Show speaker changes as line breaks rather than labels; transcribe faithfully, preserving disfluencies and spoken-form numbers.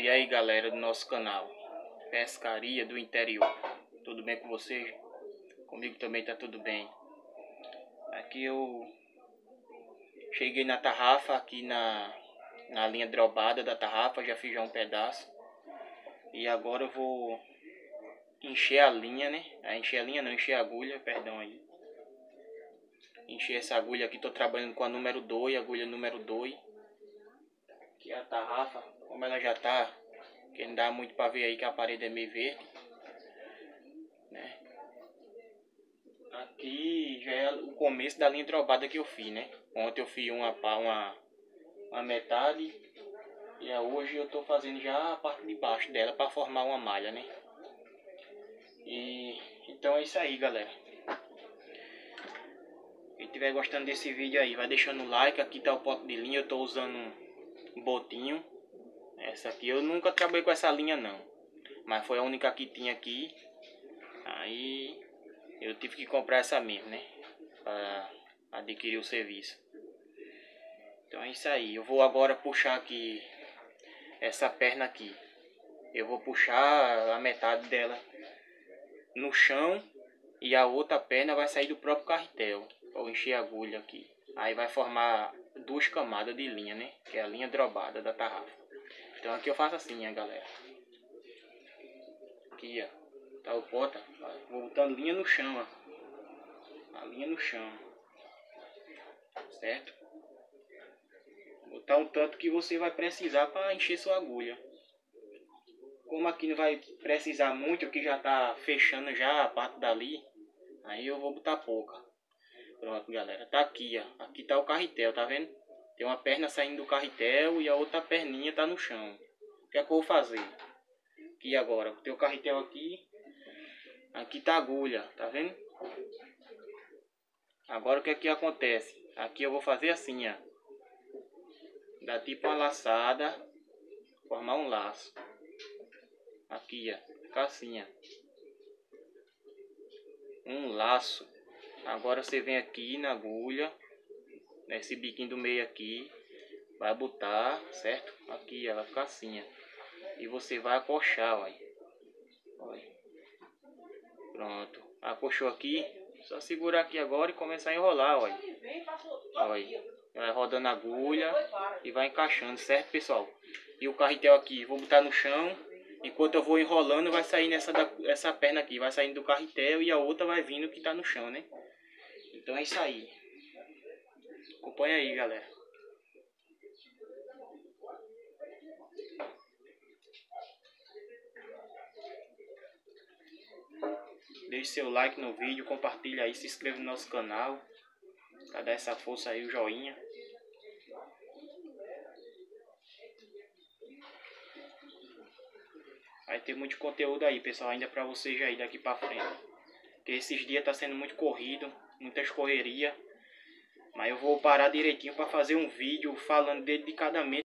E aí galera do nosso canal Pescaria do Interior, tudo bem com vocês? Comigo também tá tudo bem. Aqui eu cheguei na tarrafa, aqui na, na linha drobada da tarrafa, já fiz já um pedaço. E agora eu vou encher a linha, né? Ah, encher a linha não, encher a agulha, perdão aí. Encher essa agulha aqui, tô trabalhando com a número dois, agulha número dois. Aqui a tarrafa, como ela já tá, que não dá muito para ver aí que a parede é meio verde, né? Aqui já é o começo da linha drobada que eu fiz, né? Ontem eu fiz uma, uma, uma metade e hoje eu tô fazendo já a parte de baixo dela para formar uma malha, né? E então é isso aí, galera. Quem estiver gostando desse vídeo aí, vai deixando o like. Aqui tá o pote de linha, eu tô usando um botinho. Essa aqui eu nunca trabalhei com essa linha não, mas foi a única que tinha aqui. Aí eu tive que comprar essa mesmo, né, para adquirir o serviço. Então é isso aí. Eu vou agora puxar aqui essa perna aqui. Eu vou puxar a metade dela no chão e a outra perna vai sair do próprio carretel. Vou encher a agulha aqui. Aí vai formar duas camadas de linha, né, que é a linha drobada da tarrafa. Então aqui eu faço assim, ó, galera. Aqui, ó, tá o pote, vou botando linha no chão, ó. A linha no chão, certo? Botar um tanto que você vai precisar para encher sua agulha. Como aqui não vai precisar muito, que já tá fechando já a parte dali, aí eu vou botar pouca. Pronto, galera, tá aqui, ó. Aqui tá o carretel, tá vendo? Tem uma perna saindo do carretel e a outra perninha tá no chão. O que é que eu vou fazer? Aqui agora, tem o carretel aqui. Aqui tá a agulha, tá vendo? Agora o que é que acontece? Aqui eu vou fazer assim, ó. Dá tipo uma laçada, formar um laço. Aqui, ó, fica assim, ó. Um laço. Agora você vem aqui na agulha, nesse biquinho do meio aqui, vai botar, certo? Aqui, ó, vai ficar assim, ó. E você vai acochar, ó. Olha. Pronto. Acochou aqui, só segurar aqui agora e começar a enrolar, olha. Olha. Vai rodando a agulha e vai encaixando, certo, pessoal? E o carretel aqui, vou botar no chão. Enquanto eu vou enrolando, vai sair nessa da, essa perna aqui, vai saindo do carretel e a outra vai vindo que tá no chão, né? Então é isso aí. Acompanha aí, galera. Deixe seu like no vídeo, compartilha aí, se inscreva no nosso canal. Pra dar essa força aí, o joinha. Vai ter muito conteúdo aí, pessoal, ainda pra vocês aí daqui pra frente. Porque esses dias tá sendo muito corrido, muitas correrias. Mas eu vou parar direitinho pra fazer um vídeo falando dedicadamente